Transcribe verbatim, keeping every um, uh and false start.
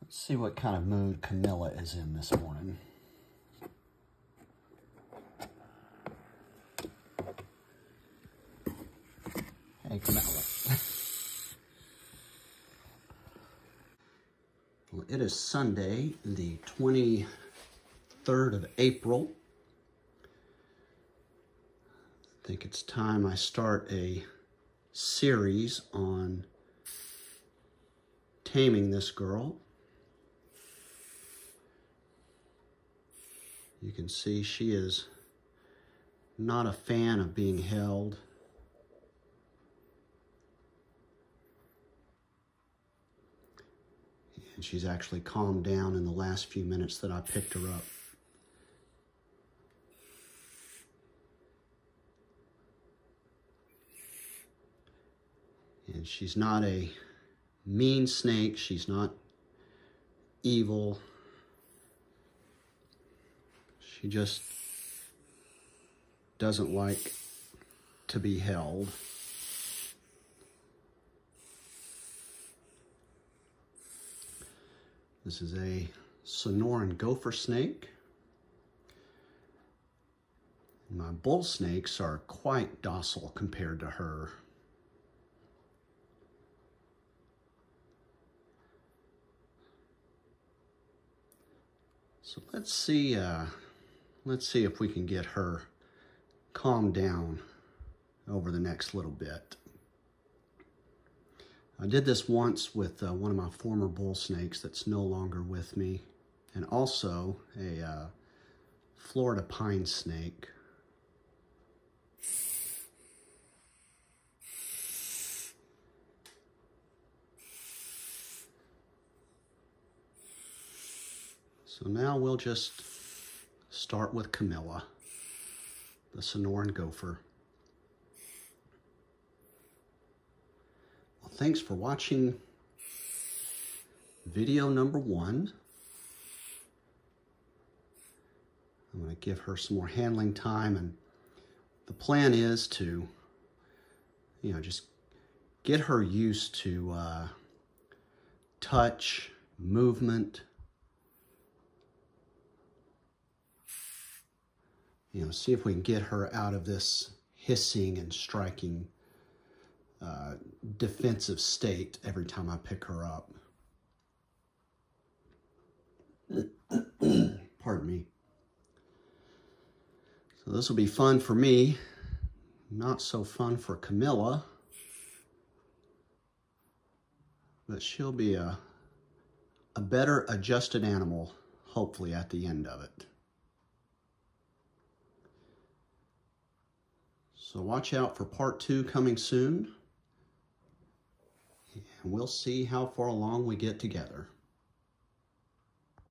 Let's see what kind of mood Camilla is in this morning. Hey, Camilla. Well, it is Sunday, the twenty-third of April. I think it's time I start a series on taming this girl. You can see she is not a fan of being held. And she's actually calmed down in the last few minutes that I picked her up. And she's not a mean snake. She's not evil. She just doesn't like to be held. This is a Sonoran gopher snake. My bull snakes are quite docile compared to her. So let's see, uh, let's see if we can get her calmed down over the next little bit. I did this once with uh, one of my former bull snakes that's no longer with me, and also a uh, Florida pine snake. So now we'll just start with Camilla, the Sonoran gopher. Well, thanks for watching video number one. I'm going to give her some more handling time, and the plan is to, you know, just get her used to uh, touch, movement. You know, see if we can get her out of this hissing and striking uh, defensive state every time I pick her up. Pardon me. So this will be fun for me, not so fun for Camilla, but she'll be a, a better adjusted animal, hopefully, at the end of it. So watch out for part two coming soon, and we'll see how far along we get together.